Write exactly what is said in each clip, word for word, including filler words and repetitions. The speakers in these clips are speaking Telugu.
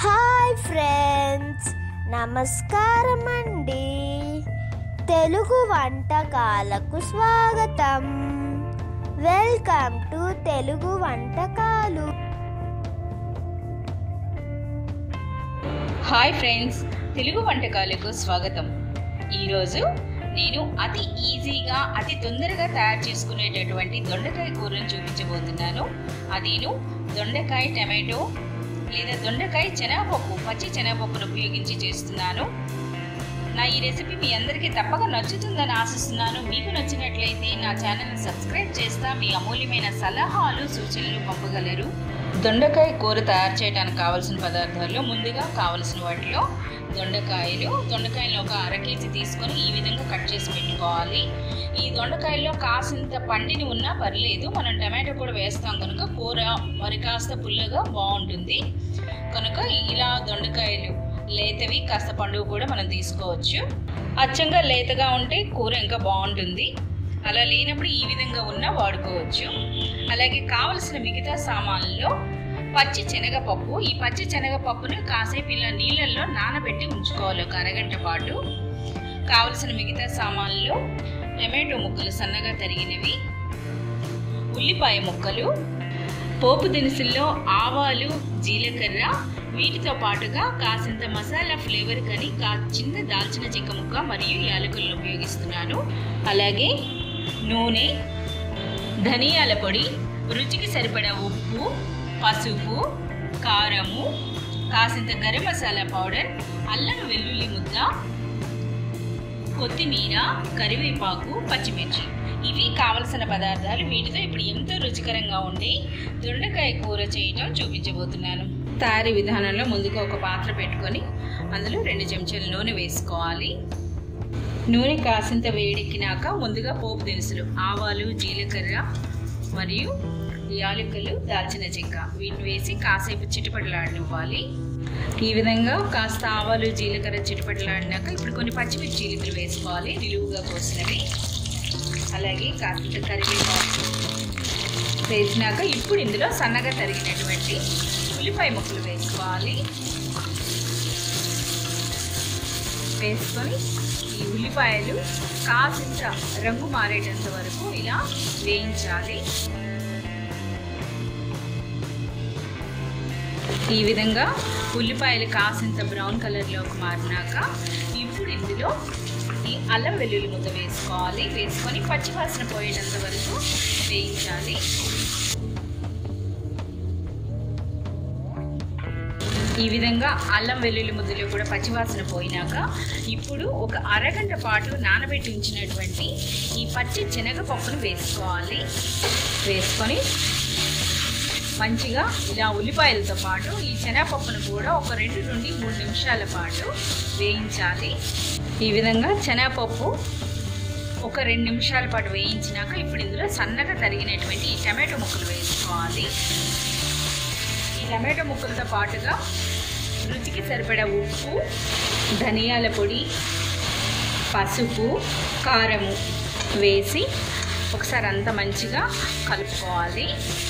హాయ్ ఫ్రెండ్స్, నమస్కారం అండి. తెలుగు వంటకాలకు స్వాగతం. వెల్కమ్ టు తెలుగు వంటకాలు. హాయ్ ఫ్రెండ్స్, తెలుగు వంటకాలకు స్వాగతం. ఈరోజు నేను అతి ఈజీగా అతి తొందరగా తయారు చేసుకునేటటువంటి దొండకాయ కూరను చూపించబోతున్నాను. అదేను దొండకాయ టమాటో లేదా దొండకాయ శనగపప్పు, పచ్చి శనగపప్పును ఉపయోగించి చేస్తున్నాను. నా ఈ రెసిపీ మీ అందరికీ తప్పక నచ్చుతుందని ఆశిస్తున్నాను. మీకు నచ్చినట్లయితే నా ఛానల్ని సబ్స్క్రైబ్ చేస్తా మీ అమూల్యమైన సలహాలు సూచనలు పంపగలరు. దొండకాయ కూర తయారు చేయడానికి కావలసిన పదార్థాల్లో ముందుగా కావలసిన వాటిలో దొండకాయలు దొండకాయలు ఒక అర కేజీ తీసుకొని ఈ విధంగా కట్ చేసి పెట్టుకోవాలి. ఈ దొండకాయల్లో కాసింత పండిని ఉన్నా పర్లేదు, మనం టమాటో కూడా వేస్తాం కనుక కూర మరి కాస్త పుల్లగా బాగుంటుంది. కనుక ఇలా దొండకాయలు లేతవి కాస్త పండుగ కూడా మనం తీసుకోవచ్చు. అచ్చంగా లేతగా ఉంటే కూర ఇంకా బాగుంటుంది. అలా లేనప్పుడు ఈ విధంగా ఉన్నా వాడుకోవచ్చు. అలాగే కావలసిన మిగతా సామాన్లలో పచ్చి శనగపప్పు. ఈ పచ్చి శనగపప్పుని కాసేపు ఇలా నీళ్ళల్లో నానబెట్టి ఉంచుకోవాలి ఒక అరగంట పాటు. కావలసిన మిగతా సామాన్లలో టమాటో ముక్కలు సన్నగా తరిగినవి, ఉల్లిపాయ ముక్కలు, పోపు దినుసుల్లో ఆవాలు, జీలకర్ర, వీటితో పాటుగా కాసింత మసాలా ఫ్లేవర్ కానీ కా చిన్న దాల్చిన చెక్క ముక్క మరియు యాలకులను ఉపయోగిస్తున్నాను. అలాగే నూనె, ధనియాల పొడి, రుచికి సరిపడా ఉప్పు, పసుపు, కారము, కాసింత గరం మసాలా పౌడర్, అల్లం వెల్లుల్లి ముద్ద, కొత్తిమీర, కరివేపాకు, పచ్చిమిర్చి. ఇవి కావలసిన పదార్థాలు. వీటితో ఇప్పుడు ఎంతో రుచికరంగా ఉండే దొండకాయ కూర చేయటం చూపించబోతున్నాను. తయారీ విధానంలో ముందుగా ఒక పాత్ర పెట్టుకొని అందులో రెండు చెంచాల నూనె వేసుకోవాలి. నూనె కాసింత వేడెక్కినాక ముందుగా పోపు దినుసులు ఆవాలు, జీలకర్ర మరియు యాలకులు, దాల్చిన చెక్క వీటిని వేసి కాసేపు చిటపటలాడనివ్వాలి. ఈ విధంగా కాస్త ఆవాలు, జీలకర్ర చిటపటలాడినాక ఇప్పుడు కొన్ని పచ్చిమిర్చి చీలికలు వేసుకోవాలి, నిలువుగా కోసినవి. అలాగే కాస్త కరివేపాకు వేసినాక ఇప్పుడు ఇందులో సన్నగా తరిగినటువంటి ఉల్లిపాయ ముక్కలు వేసుకోవాలి. వేసుకొని ఈ ఉల్లిపాయలు కాసింత రంగు మారేటంత వరకు ఇలా వేయించాలి. ఈ విధంగా ఉల్లిపాయలు కాసింత బ్రౌన్ కలర్లోకి మారినాక ఇప్పుడు ఇందులో ఈ అల్లం వెల్లుల్లి ముద్ద వేసుకోవాలి. వేసుకొని పచ్చివాసన పోయేటంత వరకు వేయించాలి. ఈ విధంగా అల్లం వెల్లుల్లి ముద్దలో కూడా పచ్చివాసన పోయినాక ఇప్పుడు ఒక అరగంట పాటు నానబెట్టి ఉంచినటువంటి ఈ పచ్చి శనగపప్పును వేసుకోవాలి. వేసుకొని మంచిగా ఇలా ఉల్లిపాయలతో పాటు ఈ శనగపప్పును కూడా ఒక రెండు నుండి మూడు నిమిషాల పాటు వేయించాలి. ఈ విధంగా శనగపప్పు ఒక రెండు నిమిషాల పాటు వేయించినాక ఇప్పుడు ఇందులో సన్నగా తరిగినటువంటి ఈ టమాటో ముక్కలు వేసుకోవాలి. ఈ టమాటో ముక్కలతో పాటుగా రుచికి సరిపడా ఉప్పు, ధనియాల పొడి, పసుపు, కారము వేసి ఒకసారి అంతా మంచిగా కలుపుకోవాలి.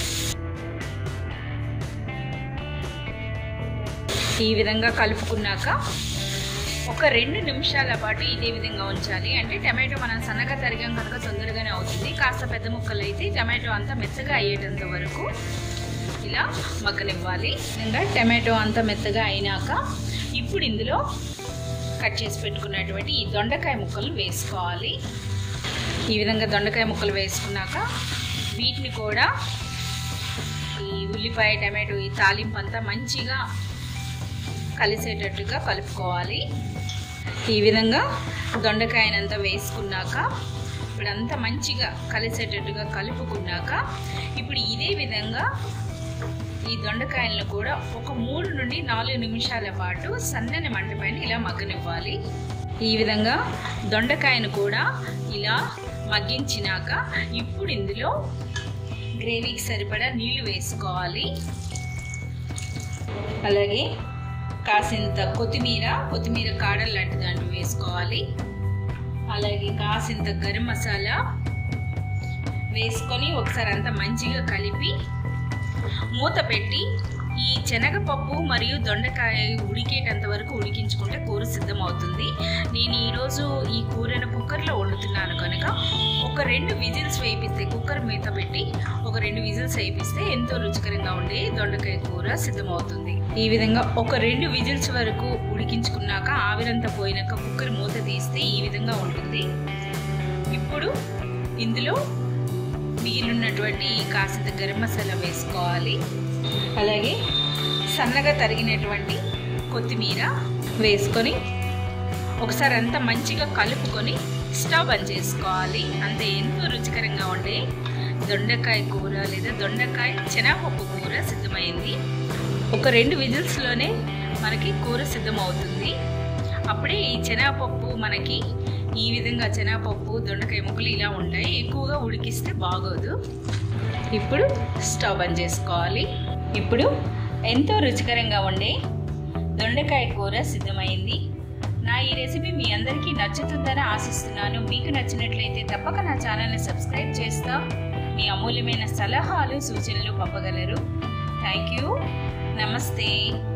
ఈ విధంగా కలుపుకున్నాక ఒక రెండు నిమిషాల పాటు ఇదే విధంగా ఉంచాలి. అంటే టమాటో మనం సన్నగా తరిగాం కనుక తొందరగానే అవుతుంది. కాస్త పెద్ద ముక్కలు అయితే టమాటో అంతా మెత్తగా అయ్యేటంత వరకు ఇలా మగ్గనివ్వాలి. ఇంకా టమాటో అంతా మెత్తగా అయినాక ఇప్పుడు ఇందులో కట్ చేసి పెట్టుకున్నటువంటి ఈ దొండకాయ ముక్కలు వేసుకోవాలి. ఈ విధంగా దొండకాయ ముక్కలు వేసుకున్నాక వీటిని కూడా ఈ ఉల్లిపాయ, టమాటో, ఈ తాలింపు అంతా మంచిగా కలిసేటట్టుగా కలుపుకోవాలి. ఈ విధంగా దొండకాయనంతా వేసుకున్నాక ఇప్పుడంతా మంచిగా కలిసేటట్టుగా కలుపుకున్నాక ఇప్పుడు ఇదే విధంగా ఈ దొండకాయలను కూడా ఒక మూడు నుండి నాలుగు నిమిషాల పాటు సన్నని మంట పైన ఇలా మగ్గనివ్వాలి. ఈ విధంగా దొండకాయను కూడా ఇలా మగ్గించినాక ఇప్పుడు ఇందులో గ్రేవీకి సరిపడా నీళ్లు వేసుకోవాలి. అలాగే కాసింత కొత్తిమీర కొత్తిమీర కాడలు లాంటి దాంట్లో వేసుకోవాలి. అలాగే కాసింత గరం మసాలా వేసుకొని ఒకసారి అంతా మంచిగా కలిపి మూత పెట్టి ఈ శనగపప్పు మరియు దొండకాయ ఉడికేటంత వరకు ఉడికించుకుంటే కూర సిద్ధం అవుతుంది. నేను ఈరోజు ఈ కూరను కుక్కర్లో వండుతున్నాను కనుక ఒక రెండు విజిల్స్ వేయిస్తే, కుక్కర్ మీద పెట్టి ఒక రెండు విజిల్స్ వేయిస్తే ఎంతో రుచికరంగా ఉండే దొండకాయ కూర సిద్ధమవుతుంది. ఈ విధంగా ఒక రెండు విజిల్స్ వరకు ఉడికించుకున్నాక ఆవిరంతా పోయినాక కుక్కర్ మూత తీస్తే ఈ విధంగా ఉంటుంది. ఇప్పుడు ఇందులో మిగిలినటువంటి కాసింత గరం మసాలా వేసుకోవాలి. అలాగే సన్నగా తరిగినటువంటి కొత్తిమీర వేసుకొని ఒకసారి అంతా మంచిగా కలుపుకొని స్టవ్ బంద్ చేసుకోవాలి. అంతే, ఎంతో రుచికరంగా ఉండే దొండకాయ కూర లేదా దొండకాయ శనగపప్పు కూర సిద్ధమైంది. ఒక రెండు విజిల్స్లోనే మనకి కూర సిద్ధమవుతుంది. అప్పుడే ఈ శనగపప్పు మనకి ఈ విధంగా శనగపప్పు దొండకాయ ముక్కలు ఇలా ఉంటాయి. ఎక్కువగా ఉడికిస్తే బాగోదు. ఇప్పుడు స్టవ్ బంద్ చేసుకోవాలి. ఇప్పుడు ఎంతో రుచికరంగా ఉండే దొండకాయ కూర సిద్ధమైంది. నా ఈ రెసిపీ మీ అందరికీ నచ్చుతుందని ఆశిస్తున్నాను. మీకు నచ్చినట్లయితే తప్పక నా ఛానల్ని సబ్స్క్రైబ్ చేస్తా. మీ అమూల్యమైన సలహాలు సూచనలు పంపగలరు. Thank you. నమస్తే.